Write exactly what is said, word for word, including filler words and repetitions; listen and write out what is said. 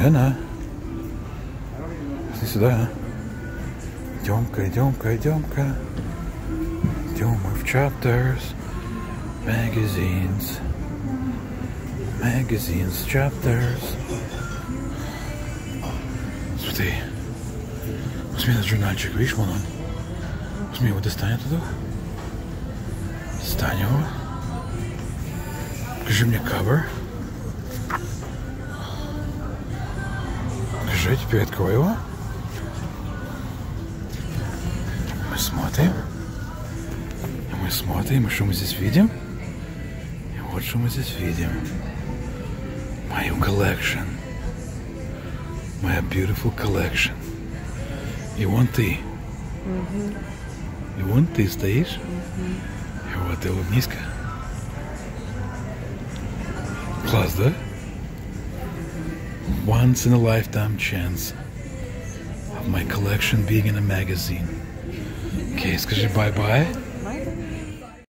Лена, иди сюда. Идем-ка, идем-ка, идем-ка. Идем мы в chapters. Magazines. Magazines, chapters. Смотри. Возьми этот журнальчик, видишь, вон он. Возьми его, достань оттуда. Достань его. Покажи мне cover. Покажи, теперь открой его. Мы смотрим. Мы смотрим, и что мы здесь видим? И вот что мы здесь видим. Мою collection. Моя beautiful collection. И вон ты. Mm-hmm. И вон ты стоишь. Mm-hmm. И вот ты улыбнись-ка. Класс, да? Once in a lifetime chance of my collection being in a magazine. Окей, скажи bye-bye.